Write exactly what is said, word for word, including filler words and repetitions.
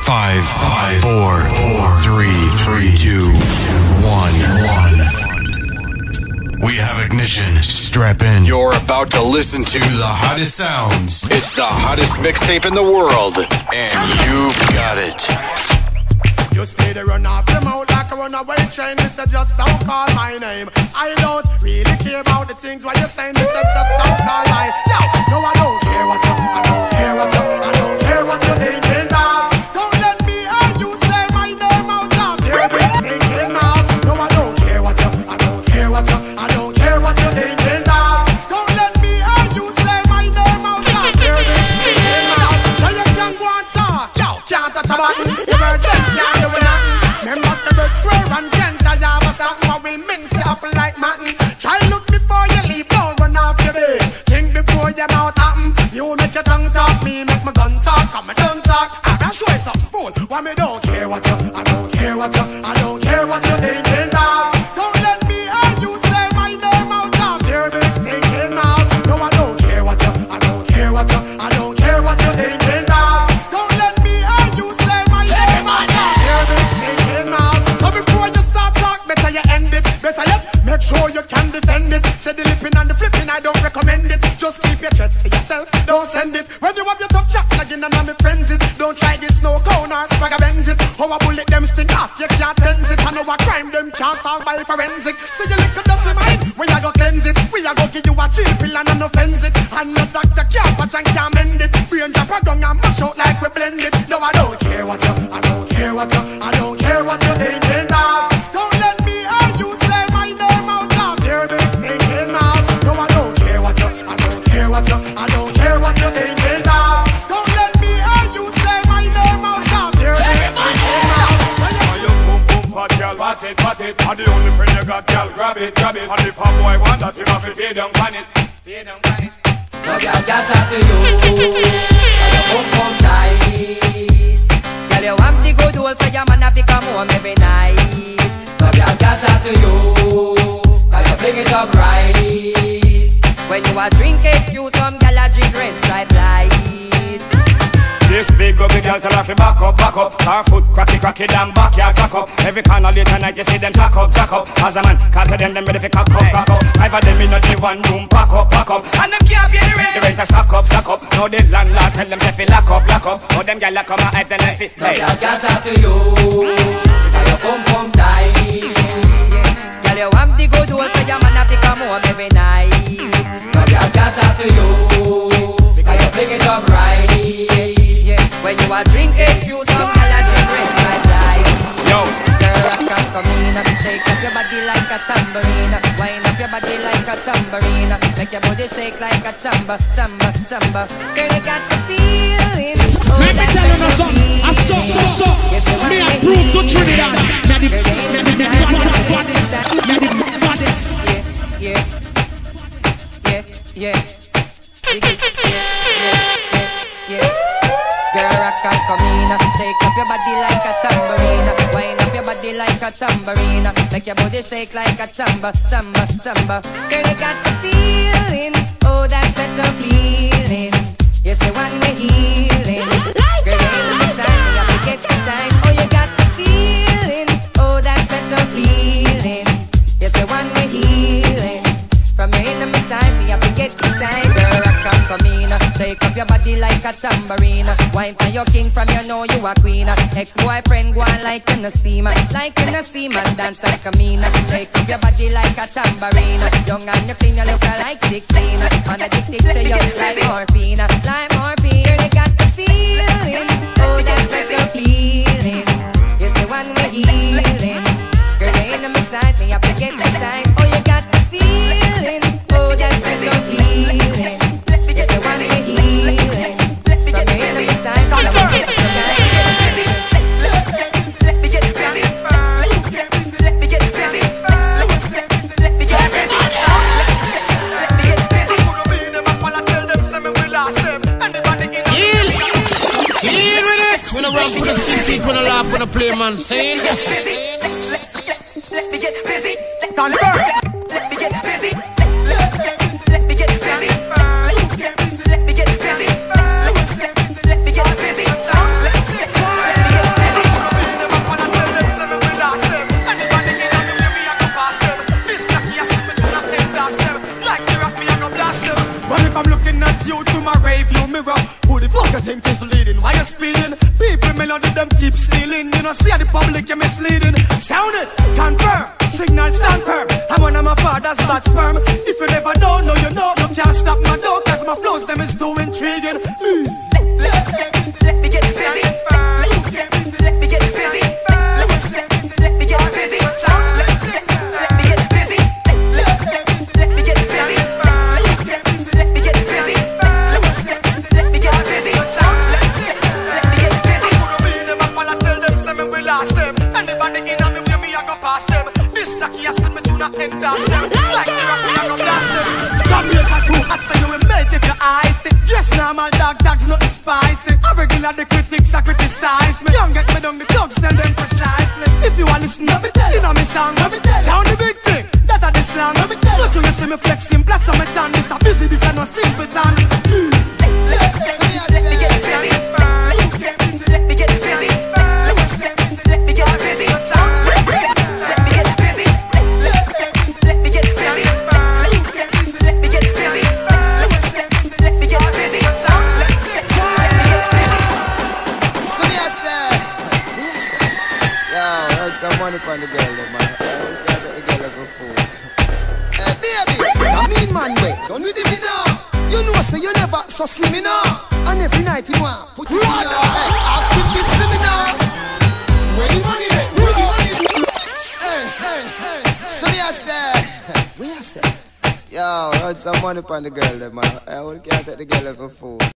Five, five, four, four, three, three, two, one, one. We have ignition. Strap in. You're about to listen to the hottest sounds. It's the hottest mixtape in the world, and you've got it. You speed run off your mouth like a runaway train. They said just don't call my name. I don't really care about the things what you're saying. They said just don't call my name. No, no, I don't care what you, I don't care what you, I don't care what you're thinking now. Don't let me hear you say my name out loud. Hear me thinking now. No, I don't care what you, I don't care what you, I don't care what you're thinking now. Don't let me hear you say my name out loud. Hear me thinking now. So you can go and talk. Yo, can't touch a button. You heard them. Remember say the prayer and gentle. You have a something I will mince you up like mutton. Try look before you leave. Don't run off your bed. Think before your mouth happen. You make your tongue talk. Me make my gun talk. Come and don't talk. I can show you something fool. Why me don't care what you, I don't care what you, I don't care what you're thinking now. Don't let me hear you say my name out loud. Hear me thinking now. No, I don't care what you, I don't care what you, I don't care what you're thinking now. Don't let me hear you say my name out loud. Hear me thinking now. So before you start talk, better you end it. Better yet, make sure you can defend it. Say the lipping and the flipping, I don't recommend it. Just keep your threats to yourself, don't send it. When you have your tough chat, again and I'm friends it. Don't try this no cone or swagger bends it. How a bullet them sting off, you can't tense it. I know a crime them can't solve by forensic. So you lick a dirty mind, we a go cleanse it. We a go give you a chill pill and an offense it. And no doctor can't watch and can't mend it. Brain drop a gun and mash out like we blend it. No, I don't care what you, I don't care what you, I don't care what you're thinking now. Don't let me hear you say my name out loud. Hear me thinking now. No, I don't care what you, I don't care what you, I don't care what you're thinking now. Don't let me hear you say my name out loud. Hear me thinking now. You boom boom fat girl, pat it, pat it. And the only friend you got, girl, grab it, grab it. And the pop boy want that, you have to pay down on it, pay down on it. No girl can chat to you, and your boom boom tight. Girl you want the good old, so your man have to come home every night. No girl can chat to you, and you bring it up right. When you a drink H Q, some girl a drink red stripe light. This big ugly girl tell her fi back up, back up. Her foot cracky, cracky, damn backyard crack up. Every corner late at night you see them jack up, jack up. As a man, call to them, them ready fi cock up, cock up. Five of them in the one room, pack up, pack up. And them can't pay the rent. The rent a stack up, stack up. Now the landlord tell them say fi lock up, lock up. Now them gyal a come and tell them fi. No girl can chat to you, because your pum pum tight. Girl you want the good old, so your man have to come home every night. No girl can chat to you, because you bring it up right. When you a drink H Q, some girl a drink red stripe light. Yo, girl rock and come in, shake up your body like a tambourine. Wind up your body like a tambourine. Make your body shake like a samba, samba, samba. Girl, you got the feeling. Oh, let me tell you now something. I stop, stop, stop. Me a prove to Trinidad. Me a the, me a the, me a the baddest, me a the baddest. Yeah, yeah, yeah, yeah, yeah, yeah, yeah. Girl, rock and come in, shake up your body like a tambourine. Wind up your body like a tambourine. Make your body shake like a samba, samba, samba. Girl, you got the feeling, oh that special feeling. Yes, the one we're healing. Girl, ain't beside me, I forget the time. Oh, you got the feeling, oh that special feeling. Yes, the one we're healing. From your enemy side, me I forget the time. Girl, rock and come in, shake up your body like a tambourine. Wine for your king, from you know you a queen. Ex-boyfriend go on like you no see man, like you no see man dance like a mean. Shake up your body like a tambourine. Young and you clean, you look like sixteen. And addicted to you like morphine, like morphine. Girl, you got the feeling, oh that special feeling. It's the one we're healing. Girl, you ain't on my side, me I forget the time. Oh, you got the feeling, oh that special feeling. It's the one we're healing. From your enemy side, come on, get some time. Let me get it started first. Let me get it started first. Let me get it started. Let me get it busy. Who don't be them up while I tell them, say me we lost them. Anybody in the Deal! Deal with it! When I run for the stick teeth, when I laugh, when I play man, saying let me get busy. Let me get busy. Let me get busy. Let me get busy. Let me get busy. Let me get busy. the fuck you think is leading? Why you speeding? People melody them keep stealing. You know see how the public you misleading. Sound it, confirm, signal stand firm. I'm one of my father's bad sperm. If you never know, no you know. You can't stop my dog cause my flows them is too intriguing. Mm. Let me get busy. Let me get busy. Let me get busy. Let me get busy. Endorse them like the rock, we a go blast them. Jamaica too hot, so you will melt if your eyes see. Just normal dog, dogs nothing spicy. Original the critics a criticize me. Don't get me down, the dogs tell them precisely. If you want listen, let me tell you know me sound. Sound the big thing, that a the slang. Not you see me flexing, plus some me tan. This a busy, this a no simple tan. Let me get busy. Let me get busy. Let me get busy. Money from the girl, man. I don't care that the girl is a fool. Hey, baby, I mean, man, wait. Don't with me now. You know, say you never so slim me now. And every night you want put it in your head. Ask him this to me now. Where the money there? Where the money there? Hey, hey, hey. So me I say, where I say? Yo, run some money from the girl, man. I don't care that the girl is a fool.